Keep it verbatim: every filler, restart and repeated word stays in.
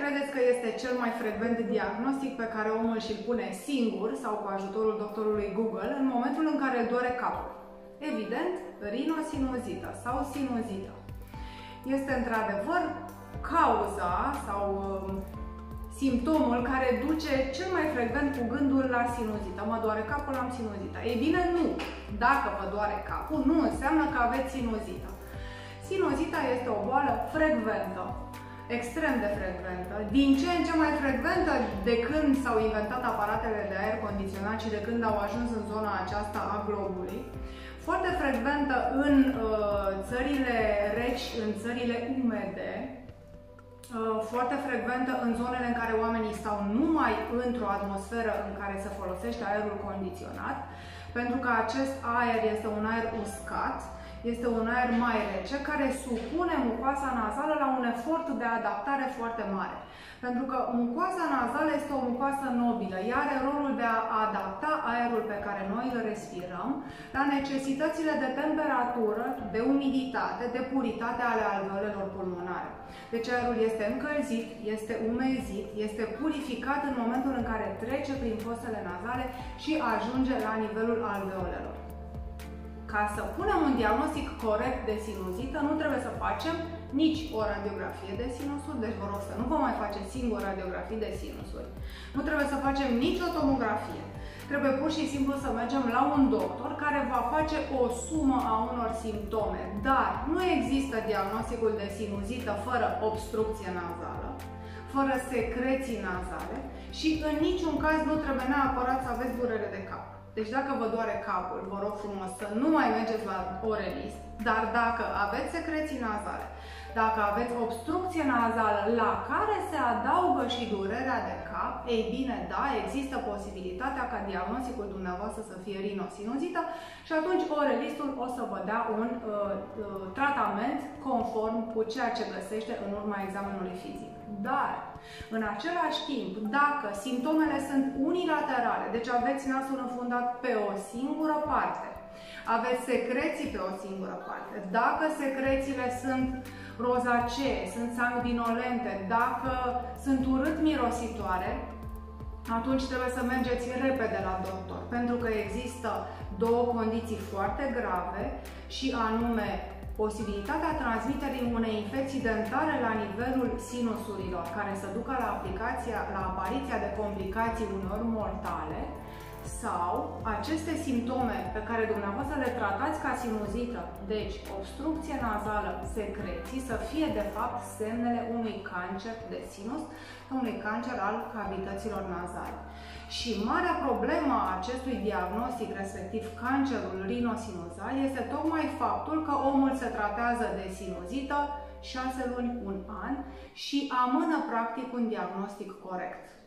credeți că este cel mai frecvent diagnostic pe care omul și-l pune singur sau cu ajutorul doctorului Google în momentul în care îl doare capul? Evident, rinosinuzită sau sinuzită. Este într-adevăr cauza sau um, simptomul care duce cel mai frecvent cu gândul la sinuzită. Mă doare capul, am sinuzită. Ei bine, nu. Dacă vă doare capul, nu înseamnă că aveți sinuzită. Sinuzita este o boală frecventă, extrem de frecventă, din ce în ce mai frecventă de când s-au inventat aparatele de aer condiționat și de când au ajuns în zona aceasta a globului. Foarte frecventă în uh, țările reci, în țările umede, uh, foarte frecventă în zonele în care oamenii stau numai într-o atmosferă în care se folosește aerul condiționat, pentru că acest aer este un aer uscat, este un aer mai rece care supune mucoasa nazală la un efort de adaptare foarte mare. Pentru că mucoasa nazală este o mucoasă nobilă, ea are rolul de a adapta aerul pe care noi îl respirăm la necesitățile de temperatură, de umiditate, de puritate ale alveolelor pulmonare. Deci aerul este încălzit, este umezit, este purificat în momentul în care trece prin fosele nazale și ajunge la nivelul alveolelor. Ca să punem un diagnostic corect de sinuzită, nu trebuie să facem nici o radiografie de sinusuri, deci vă rog să nu vă mai faceți singur radiografii de sinusuri. Nu trebuie să facem nici o tomografie. Trebuie pur și simplu să mergem la un doctor care va face o sumă a unor simptome. Dar nu există diagnosticul de sinuzită fără obstrucție nazală, fără secreții nazale și în niciun caz nu trebuie neapărat să aveți durere de cap. Deci dacă vă doare capul, vă rog frumos să nu mai mergeți la orelist, dar dacă aveți secreții nazale, dacă aveți obstrucție nazală la care se adaugă și durerea de cap, ei bine, da, există posibilitatea ca diagnosticul dumneavoastră să fie rinosinuzită și atunci orelistul o să vă dea un uh, uh, tratament conform cu ceea ce găsește în urma examenului fizic. Dar, în același timp, dacă simptomele sunt unilaterale, deci aveți nasul înfundat pe o singură parte, aveți secreții pe o singură parte, dacă secrețiile sunt rozacee, sunt sanguinolente, dacă sunt urât mirositoare, atunci trebuie să mergeți repede la doctor, pentru că există două condiții foarte grave și anume posibilitatea transmiterii unei infecții dentare la nivelul sinusurilor, care să ducă la, aplicația, la apariția de complicații uneori mortale, sau aceste simptome pe care dumneavoastră le tratați ca sinuzită, deci obstrucție nazală, secreții, să fie de fapt semnele unui cancer de sinus, unui cancer al cavităților nazale. Și marea problemă a acestui diagnostic, respectiv cancerul rinosinuzal, este tocmai faptul că omul se tratează de sinuzită șase luni, un an și amână practic un diagnostic corect.